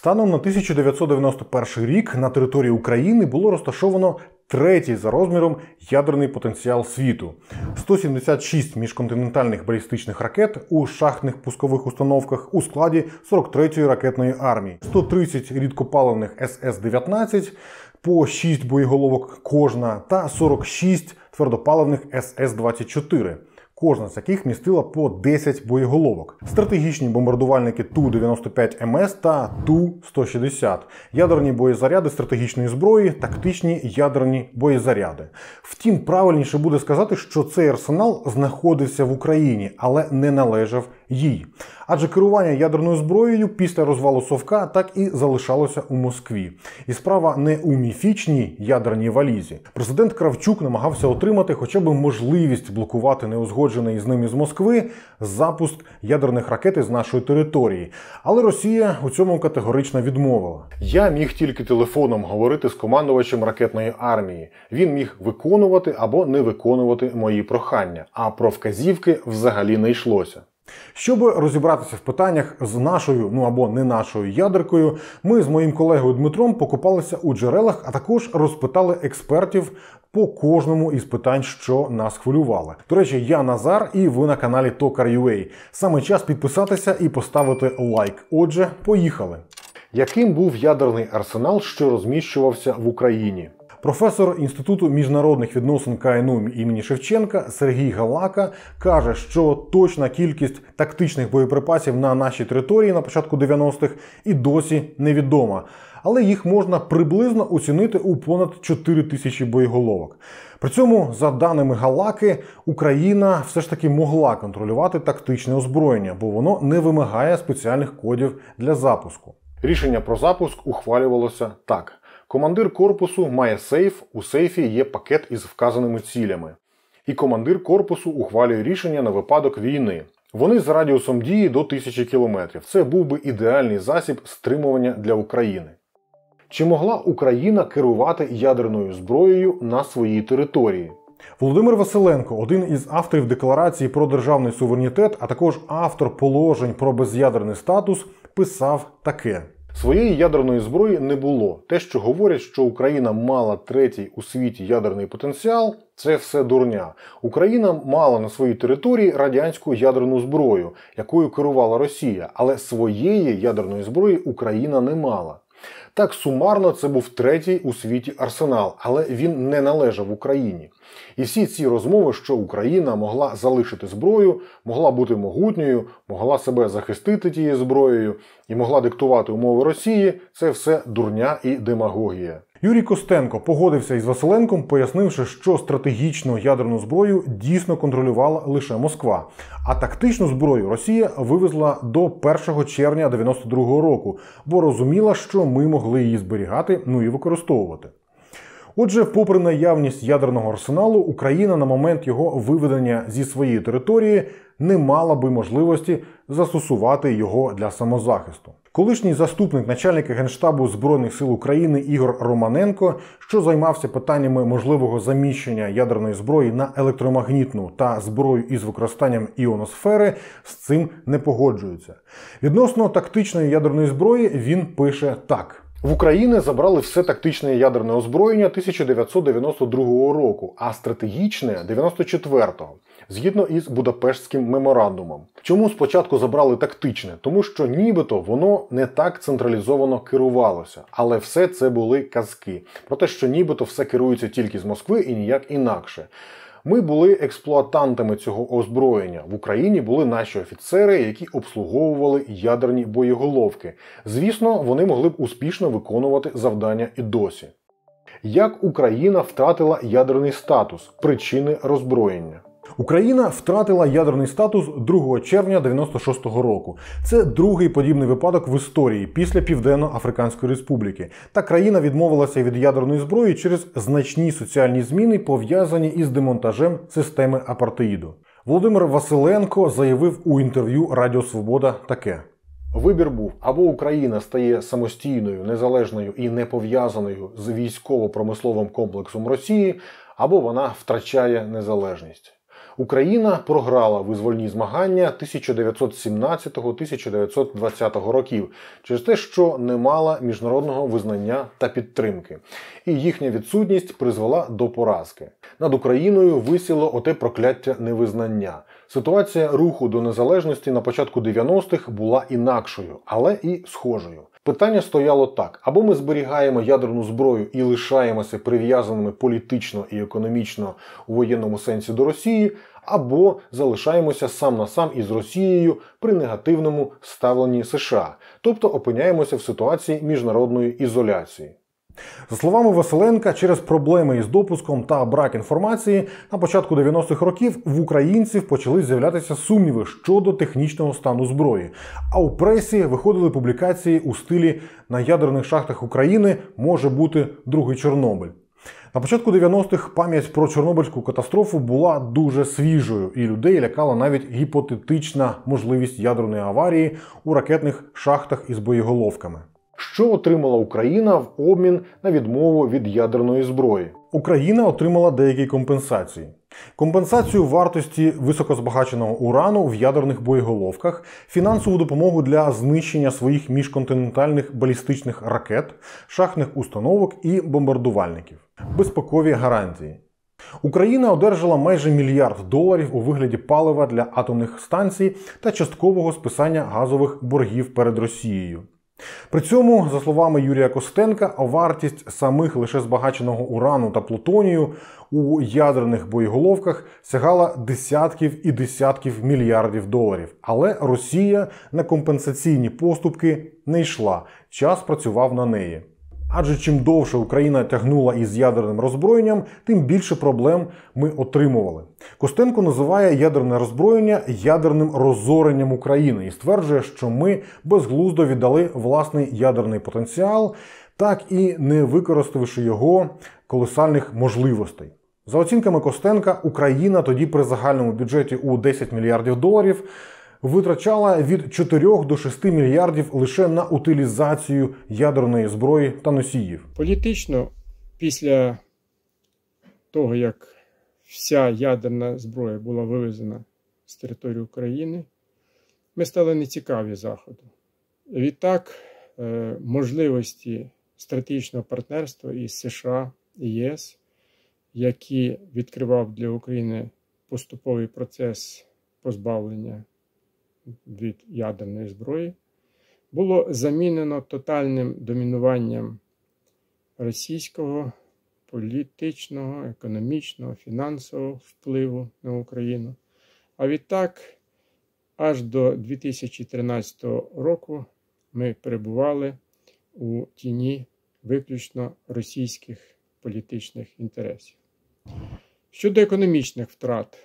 Станом на 1991 рік на території України було розташовано третій за розміром ядерний потенціал світу. 176 міжконтинентальних балістичних ракет у шахтних пускових установках у складі 43-ї ракетної армії, 130 рідкопаливних СС-19 по 6 боєголовок кожна та 46 твердопаливних СС-24. Кожна з яких містила по 10 боєголовок. Стратегічні бомбардувальники Ту-95МС та Ту-160. Ядерні боєзаряди стратегічної зброї, тактичні ядерні боєзаряди. Втім, правильніше буде сказати, що цей арсенал знаходився в Україні, але не належав їй. Адже керування ядерною зброєю після розвалу Совка так і залишалося у Москві. І справа не у міфічній ядерній валізі. Президент Кравчук намагався отримати хоча б можливість блокувати неузгоджений з ними з Москви запуск ядерних ракет із нашої території. Але Росія у цьому категорично відмовила. Я міг тільки телефоном говорити з командувачем ракетної армії. Він міг виконувати або не виконувати мої прохання, а про вказівки взагалі не йшлося. Щоб розібратися в питаннях з нашою, або не нашою ядеркою, ми з моїм колегою Дмитром покопалися у джерелах, а також розпитали експертів по кожному із питань, що нас хвилювали. До речі, я Назар і ви на каналі Токар.ua. Саме час підписатися і поставити лайк. Отже, поїхали! Яким був ядерний арсенал, що розміщувався в Україні? Професор Інституту міжнародних відносин КНУ імені Шевченка Сергій Галака каже, що точна кількість тактичних боєприпасів на нашій території на початку 90-х і досі невідома. Але їх можна приблизно оцінити у понад 4 тисячі боєголовок. При цьому, за даними Галаки, Україна все ж таки могла контролювати тактичне озброєння, бо воно не вимагає спеціальних кодів для запуску. Рішення про запуск ухвалювалося так. Командир корпусу має сейф, у сейфі є пакет із вказаними цілями. І командир корпусу ухвалює рішення на випадок війни. Вони з радіусом дії до 1000 км. Це був би ідеальний засіб стримування для України. Чи могла Україна керувати ядерною зброєю на своїй території? Володимир Василенко, один із авторів Декларації про державний суверенітет, а також автор положень про без'ядерний статус, писав таке. Своєї ядерної зброї не було. Те, що говорять, що Україна мала третій у світі ядерний потенціал, це все дурня. Україна мала на своїй території радянську ядерну зброю, якою керувала Росія, але своєї ядерної зброї Україна не мала. Так, сумарно це був третій у світі арсенал, але він не належав Україні. І всі ці розмови, що Україна могла залишити зброю, могла бути могутньою, могла себе захистити тією зброєю і могла диктувати умови Росії, це все дурня і демагогія. Юрій Костенко погодився із Василенком, пояснивши, що стратегічну ядерну зброю дійсно контролювала лише Москва, а тактичну зброю Росія вивезла до 1 червня 1992 року, бо розуміла, що ми могли її зберігати, і використовувати. Отже, попри наявність ядерного арсеналу, Україна на момент його виведення зі своєї території не мала би можливості застосувати його для самозахисту. Колишній заступник начальника Генштабу Збройних сил України Ігор Романенко, що займався питаннями можливого заміщення ядерної зброї на електромагнітну та зброю із використанням іоносфери, з цим не погоджується. Відносно тактичної ядерної зброї він пише так. В Україні забрали все тактичне ядерне озброєння 1992 року, а стратегічне – 94-го, згідно із Будапештським меморандумом. Чому спочатку забрали тактичне? Тому що нібито воно не так централізовано керувалося. Але все це були казки. Про те, що нібито все керується тільки з Москви і ніяк інакше. Ми були експлуатантами цього озброєння. В Україні були наші офіцери, які обслуговували ядерні боєголовки. Звісно, вони могли б успішно виконувати завдання і досі. Як Україна втратила ядерний статус? Причини роззброєння. Україна втратила ядерний статус 2 червня 1996 року. Це другий подібний випадок в історії після Південно-Африканської Республіки. Та країна відмовилася від ядерної зброї через значні соціальні зміни, пов'язані із демонтажем системи апартеїду. Володимир Василенко заявив у інтерв'ю Радіо Свобода таке. Вибір був, або Україна стає самостійною, незалежною і не пов'язаною з військово-промисловим комплексом Росії, або вона втрачає незалежність. Україна програла визвольні змагання 1917-1920 років через те, що не мала міжнародного визнання та підтримки. І їхня відсутність призвела до поразки. Над Україною висіло оте прокляття невизнання. Ситуація руху до незалежності на початку 90-х була інакшою, але і схожою. Питання стояло так: або ми зберігаємо ядерну зброю і лишаємося прив'язаними політично і економічно у воєнному сенсі до Росії, або залишаємося сам на сам із Росією при негативному ставленні США, тобто опиняємося в ситуації міжнародної ізоляції. За словами Василенка, через проблеми із допуском та брак інформації на початку 90-х років в українців почали з'являтися сумніви щодо технічного стану зброї. А у пресі виходили публікації у стилі «На ядерних шахтах України може бути другий Чорнобиль». На початку 90-х пам'ять про Чорнобильську катастрофу була дуже свіжою, і людей лякала навіть гіпотетична можливість ядерної аварії у ракетних шахтах із боєголовками. Що отримала Україна в обмін на відмову від ядерної зброї? Україна отримала деякі компенсації. Компенсацію вартості високозбагаченого урану в ядерних боєголовках, фінансову допомогу для знищення своїх міжконтинентальних балістичних ракет, шахтних установок і бомбардувальників. Безпекові гарантії. Україна одержала майже $1 мільярд у вигляді палива для атомних станцій та часткового списання газових боргів перед Росією. При цьому, за словами Юрія Костенка, вартість самих лише збагаченого урану та плутонію у ядерних боєголовках сягала десятків і десятків мільярдів доларів. Але Росія на компенсаційні поступки не йшла, час працював на неї. Адже чим довше Україна тягнула із ядерним роззброєнням, тим більше проблем ми отримували. Костенко називає ядерне роззброєння ядерним розоренням України і стверджує, що ми безглуздо віддали власний ядерний потенціал, так і не використавши його колосальних можливостей. За оцінками Костенка, Україна тоді при загальному бюджеті у $10 мільярдів витрачала від 4 до 6 мільярдів лише на утилізацію ядерної зброї та носіїв. Політично, після того, як вся ядерна зброя була вивезена з території України, ми стали нецікаві Заходу. Відтак, можливості стратегічного партнерства із США і ЄС, який відкривав для України поступовий процес позбавлення від ядерної зброї, було замінено тотальним домінуванням російського політичного, економічного, фінансового впливу на Україну. А відтак, аж до 2013 року ми перебували у тіні виключно російських політичних інтересів. Щодо економічних втрат,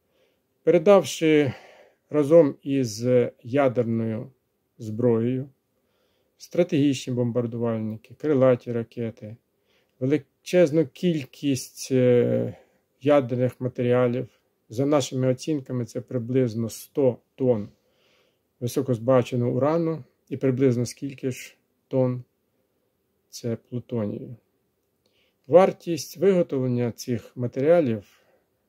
передавши разом із ядерною зброєю стратегічні бомбардувальники, крилаті ракети, величезну кількість ядерних матеріалів. За нашими оцінками, це приблизно 100 тонн високозбагаченого урану і приблизно скільки ж тонн це плутонію. Вартість виготовлення цих матеріалів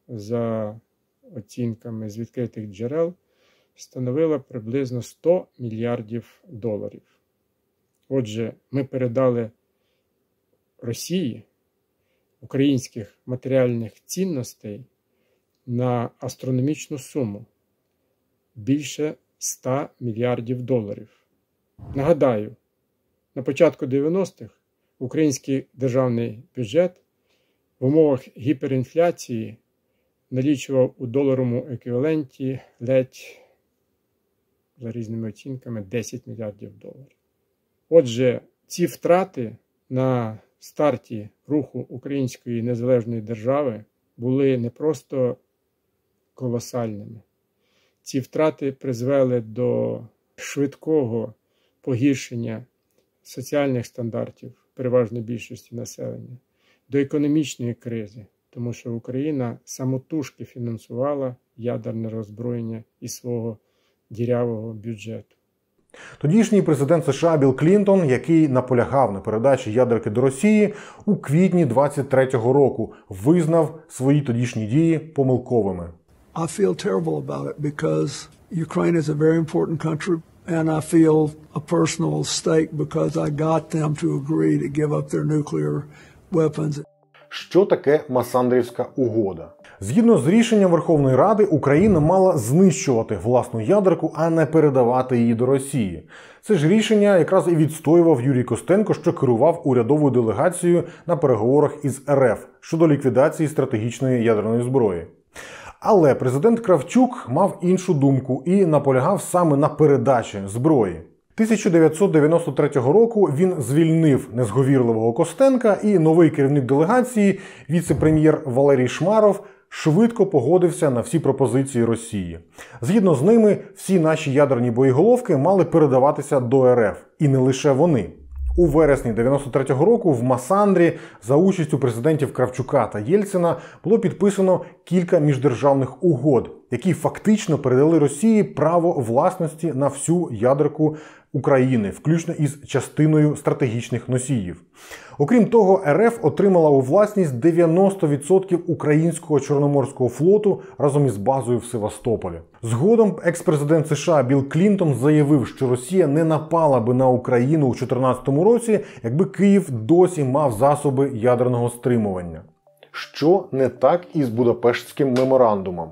за оцінками з відкритих джерел становила приблизно $100 мільярдів. Отже, ми передали Росії українських матеріальних цінностей на астрономічну суму – більше $100 мільярдів. Нагадаю, на початку 90-х український державний бюджет в умовах гіперінфляції налічував у доларовому еквіваленті ледь, за різними оцінками, $10 мільярдів. Отже, ці втрати на старті руху української незалежної держави були не просто колосальними. Ці втрати призвели до швидкого погіршення соціальних стандартів переважної більшості населення, до економічної кризи, тому що Україна самотужки фінансувала ядерне роззброєння із свого дірявого бюджету. Тодішній президент США Білл Клінтон, який наполягав на передачі ядерки до Росії, у квітні 23-го року визнав свої тодішні дії помилковими. I feel terrible about it because Ukraine is a very important country, and I feel a personal stake because I got them to agree to give up their nuclear weapons. Що таке Масандрівська угода? Згідно з рішенням Верховної Ради, Україна мала знищувати власну ядерку, а не передавати її до Росії. Це ж рішення якраз і відстоював Юрій Костенко, що керував урядовою делегацією на переговорах із РФ щодо ліквідації стратегічної ядерної зброї. Але президент Кравчук мав іншу думку і наполягав саме на передачі зброї. 1993 року він звільнив незговірливого Костенка, і новий керівник делегації, віце-прем'єр Валерій Шмаров, швидко погодився на всі пропозиції Росії. Згідно з ними, всі наші ядерні боєголовки мали передаватися до РФ. І не лише вони. У вересні 1993 року в Масандрі за участю президентів Кравчука та Єльцина було підписано кілька міждержавних угод, які фактично передали Росії право власності на всю ядерку України, включно із частиною стратегічних носіїв. Окрім того, РФ отримала у власність 90% українського Чорноморського флоту разом із базою в Севастополі. Згодом екс-президент США Білл Клінтон заявив, що Росія не напала би на Україну у 2014 році, якби Київ досі мав засоби ядерного стримування. Що не так із Будапештським меморандумом?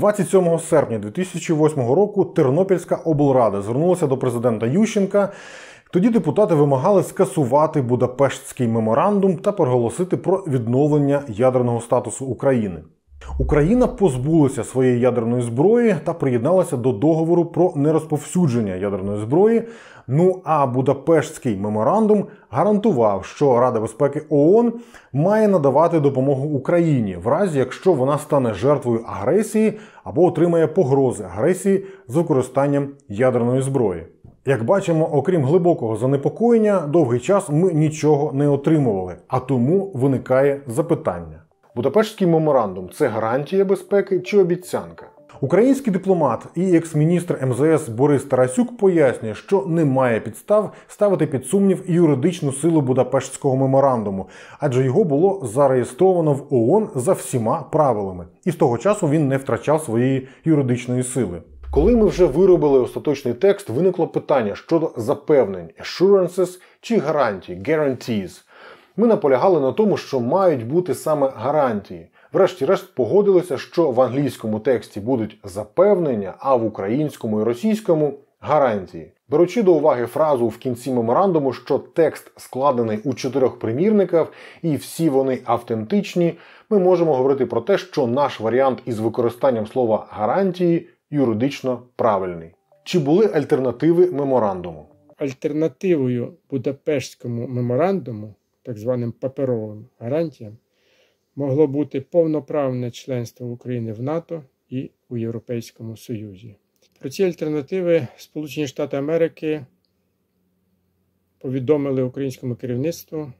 27 серпня 2008 року Тернопільська облрада звернулася до президента Ющенка. Тоді депутати вимагали скасувати Будапештський меморандум та проголосити про відновлення ядерного статусу України. Україна позбулася своєї ядерної зброї та приєдналася до договору про нерозповсюдження ядерної зброї. Ну а Будапештський меморандум гарантував, що Рада безпеки ООН має надавати допомогу Україні в разі, якщо вона стане жертвою агресії або отримає погрози агресії з використанням ядерної зброї. Як бачимо, окрім глибокого занепокоєння, довгий час ми нічого не отримували, а тому виникає запитання. Будапештський меморандум – це гарантія безпеки чи обіцянка? Український дипломат і екс-міністр МЗС Борис Тарасюк пояснює, що немає підстав ставити під сумнів юридичну силу Будапештського меморандуму, адже його було зареєстровано в ООН за всіма правилами. І з того часу він не втрачав своєї юридичної сили. Коли ми вже виробили остаточний текст, виникло питання щодо запевнень assurances чи гарантій guarantees. Ми наполягали на тому, що мають бути саме гарантії. Врешті-решт погодилися, що в англійському тексті будуть запевнення, а в українському і російському – гарантії. Беручи до уваги фразу в кінці меморандуму, що текст складений у 4 примірниках і всі вони автентичні, ми можемо говорити про те, що наш варіант із використанням слова «гарантії» юридично правильний. Чи були альтернативи меморандуму? Альтернативою Будапештському меморандуму, так званим паперовим гарантіям, могло бути повноправне членство України в НАТО і у Європейському Союзі. Про ці альтернативи Сполучені Штати Америки повідомили українському керівництву.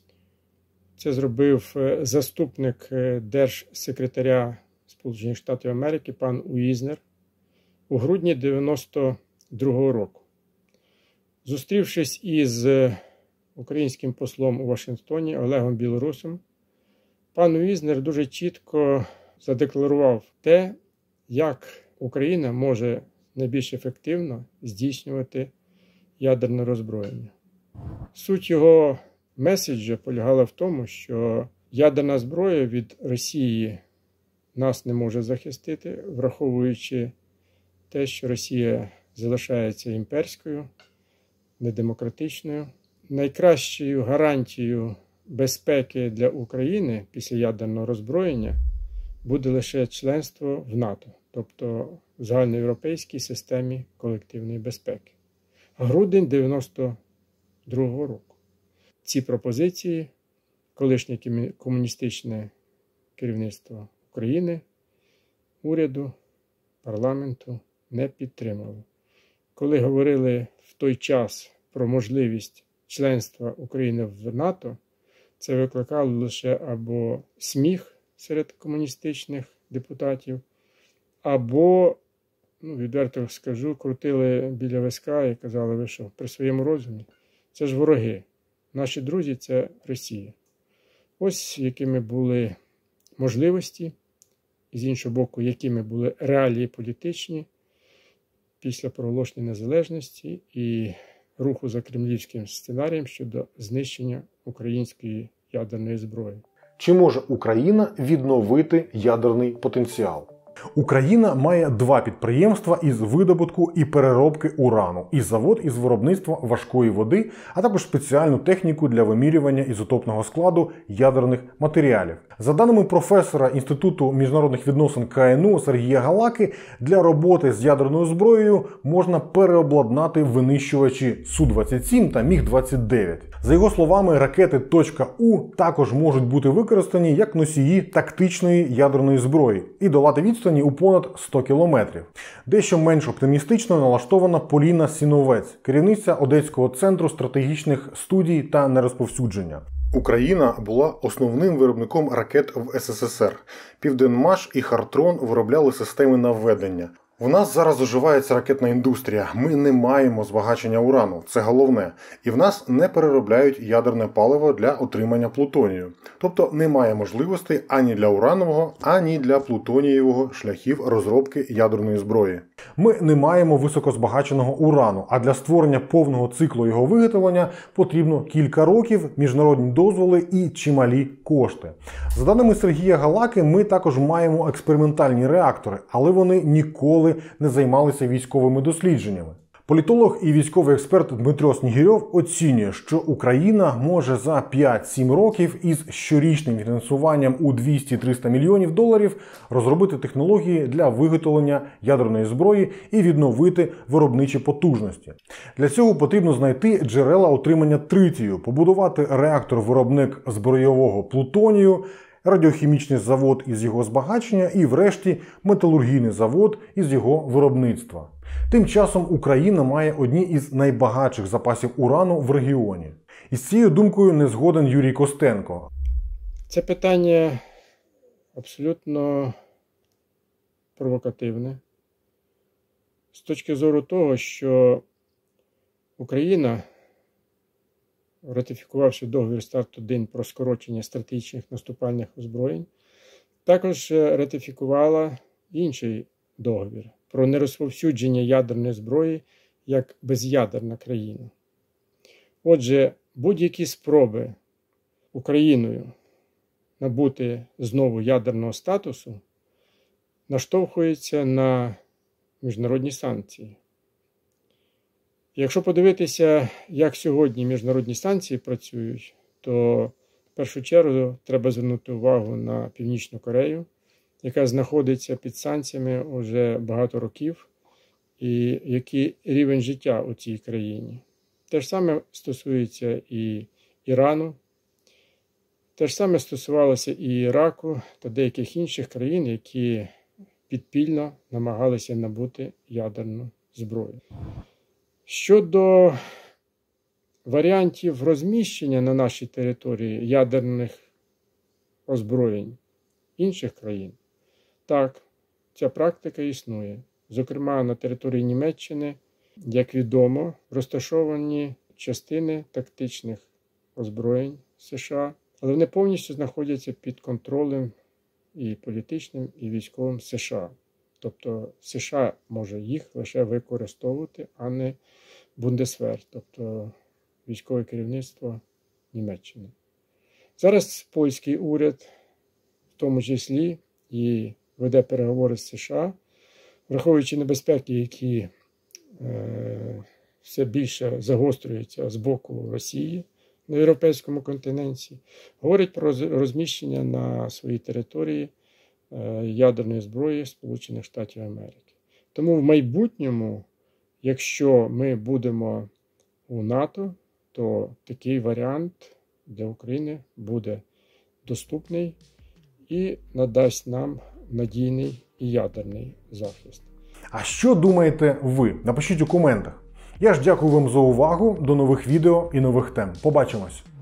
Це зробив заступник держсекретаря Сполучених Штатів Америки пан Уізнер у грудні 1992 року. Зустрівшись із українським послом у Вашингтоні Олегом Білорусом, пан Уізнер дуже чітко задекларував те, як Україна може найбільш ефективно здійснювати ядерне роззброєння. Суть його меседжа полягала в тому, що ядерна зброя від Росії нас не може захистити, враховуючи те, що Росія залишається імперською, недемократичною. Найкращою гарантією безпеки для України після ядерного роззброєння буде лише членство в НАТО, тобто в загальноєвропейській системі колективної безпеки. Грудень 1992 року. Ці пропозиції колишнє комуністичне керівництво України, уряду, парламенту не підтримало. Коли говорили в той час про можливість членства України в НАТО, це викликало лише або сміх серед комуністичних депутатів, або, відверто скажу, крутили біля виска і казали, ви що, при своєму розумі? Це ж вороги. Наші друзі – це Росія. Ось якими були можливості і з іншого боку, якими були реалії політичні після проголошення незалежності і руху за кремлівським сценарієм щодо знищення української ядерної зброї. Чи може Україна відновити ядерний потенціал? Україна має 2 підприємства із видобутку і переробки урану, і завод із виробництва важкої води, а також спеціальну техніку для вимірювання ізотопного складу ядерних матеріалів. За даними професора Інституту міжнародних відносин КНУ Сергія Галаки, для роботи з ядерною зброєю можна переобладнати винищувачі Су-27 та Міг-29. За його словами, ракети «У» також можуть бути використані як носії тактичної ядерної зброї і долати відстані у понад 100 кілометрів. Дещо менш оптимістично налаштована Поліна Сіновець, керівниця Одеського центру стратегічних студій та нерозповсюдження. Україна була основним виробником ракет в СССР. Південмаш і Хартрон виробляли системи наведення. У нас зараз оживається ракетна індустрія. Ми не маємо збагачення урану, це головне. І в нас не переробляють ядерне паливо для отримання плутонію. Тобто немає можливостей ані для уранового, ані для плутонієвого шляхів розробки ядерної зброї. Ми не маємо високозбагаченого урану, а для створення повного циклу його виготовлення потрібно кілька років, міжнародні дозволи і чималі кошти. За даними Сергія Галаки, ми також маємо експериментальні реактори, але вони ніколи не займалися військовими дослідженнями. Політолог і військовий експерт Дмитро Снігирьов оцінює, що Україна може за 5-7 років із щорічним фінансуванням у 200-300 мільйонів доларів розробити технології для виготовлення ядерної зброї і відновити виробничі потужності. Для цього потрібно знайти джерела отримання тритію, побудувати реактор-виробник збройового плутонію, радіохімічний завод із його збагачення і, врешті, металургійний завод із його виробництва. Тим часом Україна має одні із найбагатших запасів урану в регіоні. Із цією думкою не згоден Юрій Костенко. Це питання абсолютно провокативне. З точки зору того, що Україна, ратифікувавши договір START-1 про скорочення стратегічних наступальних озброєнь, також ратифікувала інший договір про нерозповсюдження ядерної зброї як без'ядерна країна. Отже, будь-які спроби Україною набути знову ядерного статусу наштовхуються на міжнародні санкції. Якщо подивитися, як сьогодні міжнародні санкції працюють, то в першу чергу треба звернути увагу на Північну Корею, яка знаходиться під санкціями вже багато років, і який рівень життя у цій країні. Те ж саме стосується і Ірану, те ж саме стосувалося і Іраку та деяких інших країн, які підпільно намагалися набути ядерну зброю. Щодо варіантів розміщення на нашій території ядерних озброєнь інших країн, так, ця практика існує. Зокрема, на території Німеччини, як відомо, розташовані частини тактичних озброєнь США, але вони повністю знаходяться під контролем і політичним, і військовим США. Тобто США може їх лише використовувати, а не Бундесвер, тобто військове керівництво Німеччини. Зараз польський уряд, в тому числі, і веде переговори з США, враховуючи небезпеки, які все більше загострюються з боку Росії на європейському континенті, говорить про розміщення на своїй території ядерної зброї Сполучених Штатів Америки. Тому в майбутньому, якщо ми будемо у НАТО, то такий варіант для України буде доступний і надасть нам надійний і ядерний захист. А що думаєте ви? Напишіть у коментах. Я ж дякую вам за увагу, до нових відео і нових тем. Побачимось!